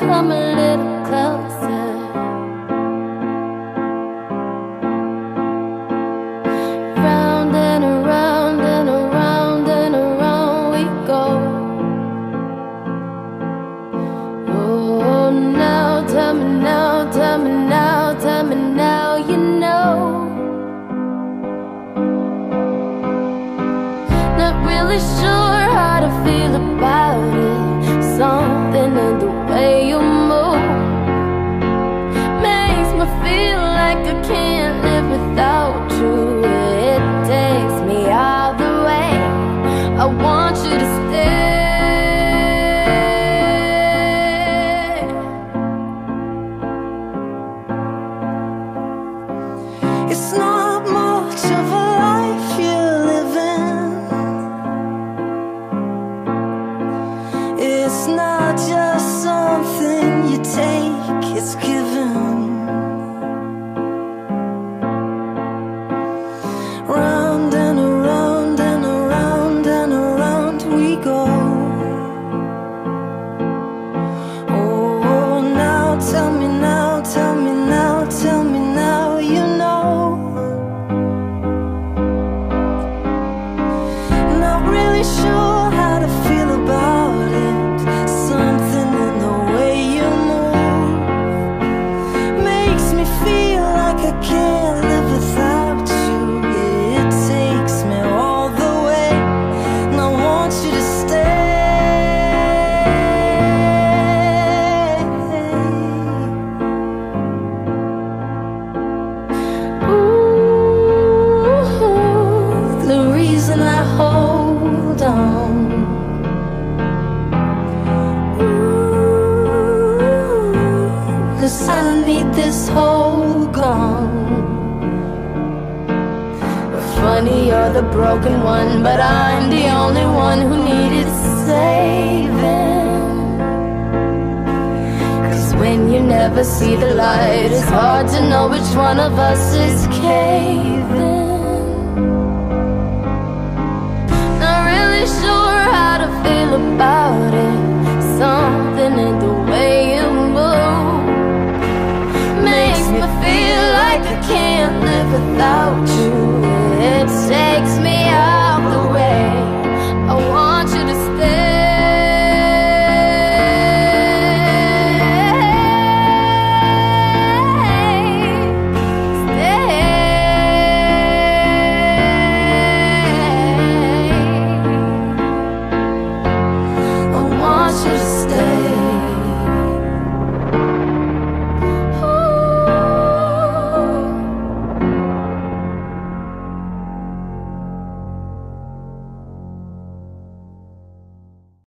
come a little closer. Round and around and around and around we go. Oh, now tell me now, tell me now, tell me now you know. Not really sure how to feel about it. Something in the way you move makes me feel like I can't live without you. It takes me all the way. I want you to stay. It's not much of a life you're living. It's not just something you take, it's given. Round and around and around and around we go. Oh, now tell me now, tell me now, tell me now you know. Not really sure how to feel about it. Something in the way you move makes me feel like I can't live without you. It takes me all the way, and I want you to stay. Ooh, the reason I hold on. Ooh, 'cause I need this whole gone. Funny, you're the broken one, but I'm the only one who needed saving. 'Cause when you never see the light, it's hard to know which one of us is caving. Not really sure how to feel about it. Something in the way you move makes me feel like I can't live without you.